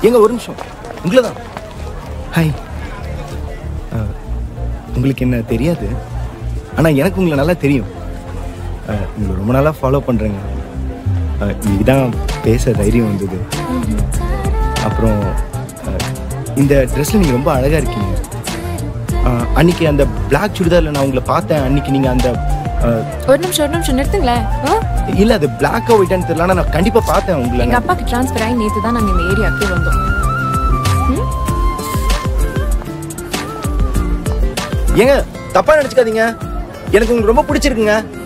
எங்க ஒரு நிமிஷம், உங்களை தான். ஹாய். உங்களுக்கு என்ன தெரியாது, ஆனால் எனக்கு உங்களை நல்லா தெரியும். உங்களை ரொம்ப நாளாக ஃபாலோ பண்ணுறேங்க. இதுதான் பேச தைரியம் வந்தது. அப்புறம் இந்த ட்ரெஸ்ஸில் நீங்கள் ரொம்ப அழகாக இருக்கீங்க. அன்னைக்கு அந்த பிளாக் சுடிதாரில் நான் உங்களை பார்த்தேன். அன்னைக்கு நீங்கள் அந்த ஒரு நிமிஷம் நிறுத்துங்களேன். இல்லை, அது பிளாக்காக ஒயிட்டான்னு தெரியல, ஆனால் நான் கண்டிப்பாக பார்த்தேன் உங்களை. எங்கள் அப்பாவுக்கு ட்ரான்ஸ்ஃபர் ஆகி நேற்று தான் நாங்கள் இந்த ஏரியாவுக்கு வந்தோம். ஏங்க தப்பா நினைச்சுக்காதீங்க, எனக்கு உங்களுக்கு ரொம்ப பிடிச்சிருக்குங்க.